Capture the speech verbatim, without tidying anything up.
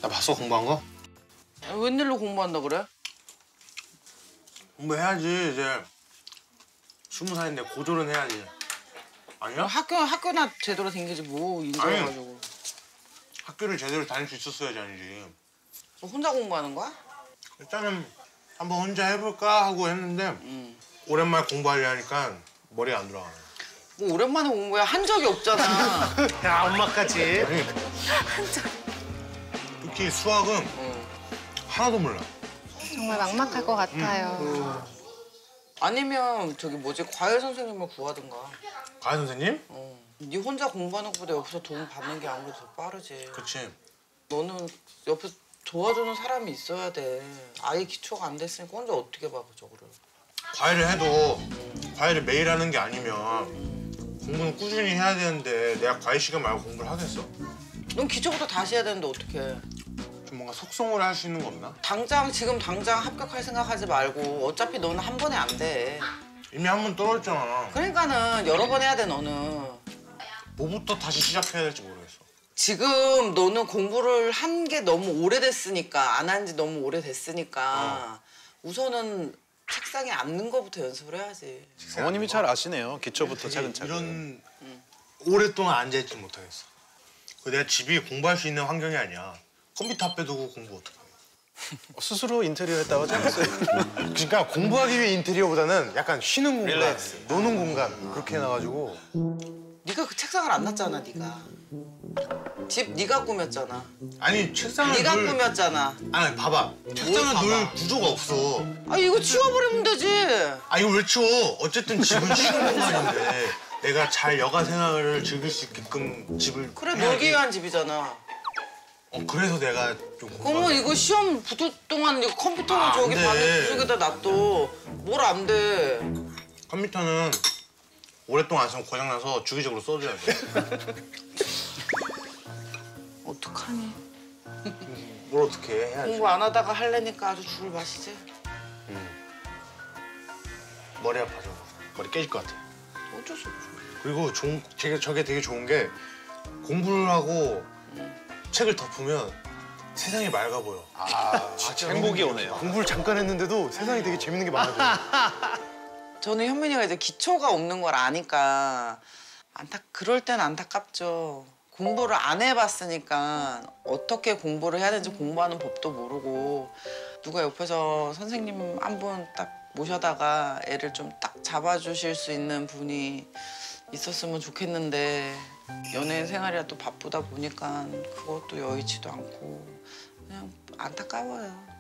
나 봤어, 공부한 거? 웬일로 공부한다 그래? 공부해야지, 이제. 스무 살인데 고졸은 해야지. 아니야? 학교, 학교나 제대로 다니지 뭐 인정해가지고. 학교를 제대로 다닐 수 있었어야지, 아니지. 너 혼자 공부하는 거야? 일단은 한번 혼자 해볼까 하고 했는데 응. 오랜만에 공부하려 하니까 머리가 안 들어가네. 뭐 오랜만에 공부해. 한 적이 없잖아. 야, 엄마까지. 아니, 한 적. 특히 수학은 응. 하나도 몰라. 정말 막막할 것 같아요. 음. 아니면 저기 뭐지 과외 선생님을 구하든가. 과외 선생님? 어. 네 혼자 공부하는 것보다 옆에서 도움 받는 게 아무래도 더 빠르지. 그치. 너는 옆에 도와주는 사람이 있어야 돼. 아예 기초가 안 됐으니까 혼자 어떻게 봐, 저거를. 과외를 해도 과외를 매일 하는 게 아니면 공부는 꾸준히 해야 되는데 내가 과외 시간 말고 공부를 하겠어? 넌 기초부터 다시 해야 되는데 어떡해. 좀 뭔가 속성으로 할 수 있는 거 없나? 당장 지금 당장 합격할 생각하지 말고 어차피 너는 한 번에 안 돼. 이미 한 번 떨어졌잖아. 그러니까는 여러 번 해야 돼, 너는. 뭐부터 다시 시작해야 될지 모르겠어. 지금 너는 공부를 한 게 너무 오래됐으니까, 안 한 지 너무 오래됐으니까 어. 우선은 책상에 앉는 거부터 연습을 해야지. 어머님이 잘 아시네요. 기초부터 되게 차근차근. 이런 응. 오랫동안 앉아있지 못하겠어. 그 내가 집이 공부할 수 있는 환경이 아니야. 컴퓨터 앞에 두고 공부 어떡해. 스스로 인테리어 했다고 하지 않았어요? 그러니까 공부하기 위해 인테리어보다는 약간 쉬는 공간, 릴렉스. 노는 공간 그렇게 해놔가지고. 네가 그 책상을 안 놨잖아, 네가. 집 네가 꾸몄잖아. 아니 책상을 네가 놓을... 꾸몄잖아. 아니 봐봐. 책상을 봐봐? 놓을 구조가 없어. 아 이거 치워버리면 되지. 아 이거 왜 치워? 어쨌든 집은 쉬는 공간인데 내가 잘 여가 생활을 즐길 수 있게끔 집을 그래 해야지. 놀기 위한 집이잖아. 어 그래서 내가 좀 그러면 이거 시험 붙을 동안 이거 컴퓨터는 아, 저기 안 돼. 방에 구석에다 놔둬. 뭘 안 돼. 컴퓨터는 오랫동안 안 쓰면 고장나서 주기적으로 써줘야 돼. 어떡하니? 뭘 어떻게 해? 해야지. 공부 안 하다가 할래니까 아주 죽을 맛이지. 머리 아파져. 머리 깨질 것 같아. 어쩔 수 없죠. 그리고 좋은, 저게, 저게 되게 좋은 게 공부를 하고 책을 덮으면 세상이 맑아 보여. 아, 진짜 행복이 오네요. 공부를 잠깐 했는데도 세상에 되게 재밌는 게 많아져요. 저는 현민이가 이제 기초가 없는 걸 아니까 안타 그럴 땐 안타깝죠. 공부를 안 해봤으니까 어떻게 공부를 해야 되는지 공부하는 법도 모르고 누가 옆에서 선생님 한 분 딱 모셔다가 애를 좀 딱 잡아주실 수 있는 분이 있었으면 좋겠는데 연예인 생활이라 또 바쁘다 보니까 그것도 여의치도 않고 그냥 안타까워요.